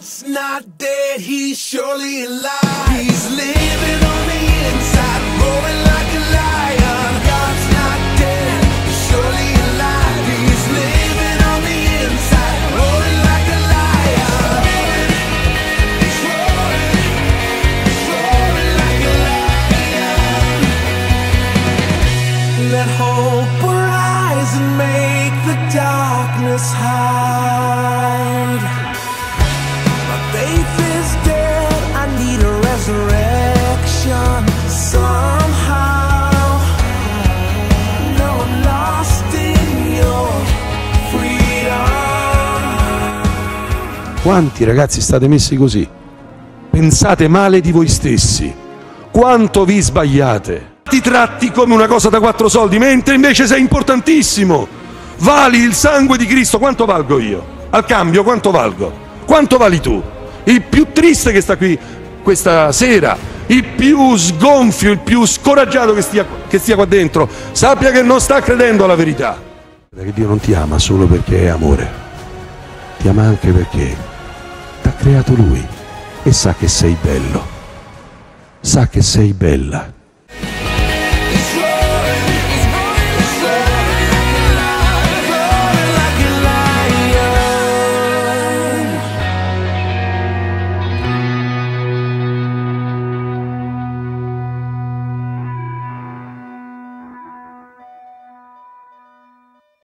God's not dead, he's surely alive. He's living on the inside, roaring like a lion. God's not dead, he's surely alive. He's living on the inside, roaring like a lion. He's roaring like a lion. Let hope arise and make the darkness hide. My faith is dead, I need a resurrection somehow. No, I'm lost in your freedom. Quanti ragazzi state messi così? Pensate male di voi stessi. Quanto vi sbagliate? Ti tratti come una cosa da 4 soldi, mentre invece sei importantissimo. Vali il sangue di Cristo. Quanto valgo io? Al cambio quanto valgo? Quanto vali tu? Il più triste che sta qui questa sera, il più sgonfio, il più scoraggiato che stia qua dentro, sappia che non sta credendo alla verità. Che Dio non ti ama solo perché è amore, ti ama anche perché ti ha creato Lui e sa che sei bello, sa che sei bella.